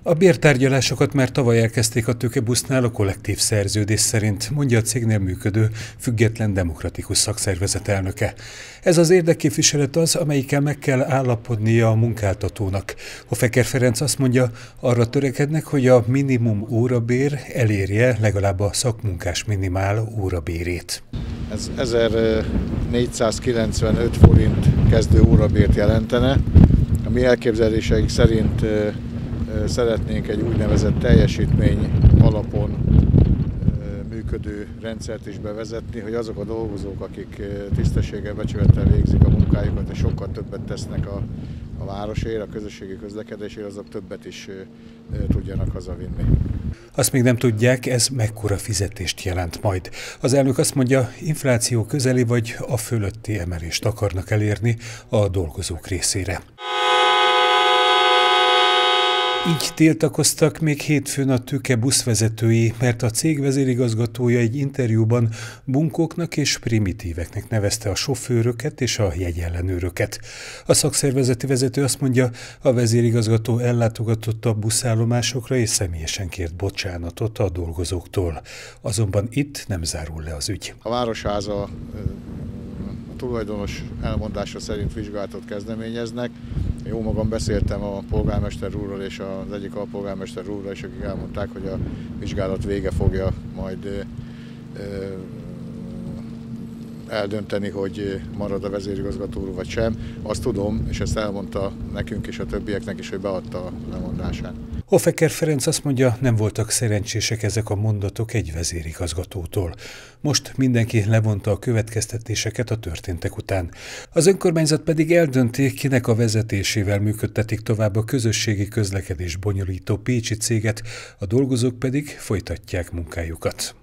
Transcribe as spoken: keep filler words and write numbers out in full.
A bértárgyalásokat már tavaly elkezdték a Tőkebusznál a kollektív szerződés szerint, mondja a cégnél működő független demokratikus szakszervezet elnöke. Ez az érdekképviselet az, amelyikkel meg kell állapodnia a munkáltatónak. Hoffeker Ferenc azt mondja, arra törekednek, hogy a minimum órabér elérje legalább a szakmunkás minimál órabérét. Ez ezernégyszázkilencvenöt forint kezdő órabért jelentene. A mi elképzeléseink szerint szeretnénk egy úgynevezett teljesítmény alapon működő rendszert is bevezetni, hogy azok a dolgozók, akik tisztességgel, becsülettel végzik a munkájukat, és sokkal többet tesznek a, a városért, a közösségi közlekedésért, azok többet is tudjanak hazavinni. Azt még nem tudják, ez mekkora fizetést jelent majd. Az elnök azt mondja, infláció közeli vagy a fölötti emelést akarnak elérni a dolgozók részére. Így tiltakoztak még hétfőn a Tőke buszvezetői, mert a cég vezérigazgatója egy interjúban bunkóknak és primitíveknek nevezte a sofőröket és a jegyellenőröket. A szakszervezeti vezető azt mondja, a vezérigazgató ellátogatott a buszállomásokra és személyesen kért bocsánatot a dolgozóktól. Azonban itt nem zárul le az ügy. A Városháza a tulajdonos elmondása szerint vizsgálatot kezdeményeznek. Jó magam beszéltem a polgármester úrral és az egyik alpolgármester úrral is, akik elmondták, hogy a vizsgálat vége fogja majd eldönteni, hogy marad a vezérigazgató úr vagy sem. Azt tudom, és ezt elmondta nekünk és a többieknek is, hogy beadta a lemondását. Hoffeker Ferenc azt mondja, nem voltak szerencsések ezek a mondatok egy vezérigazgatótól. Most mindenki levonta a következtetéseket a történtek után. Az önkormányzat pedig eldönti, kinek a vezetésével működtetik tovább a közösségi közlekedés bonyolító pécsi céget, a dolgozók pedig folytatják munkájukat.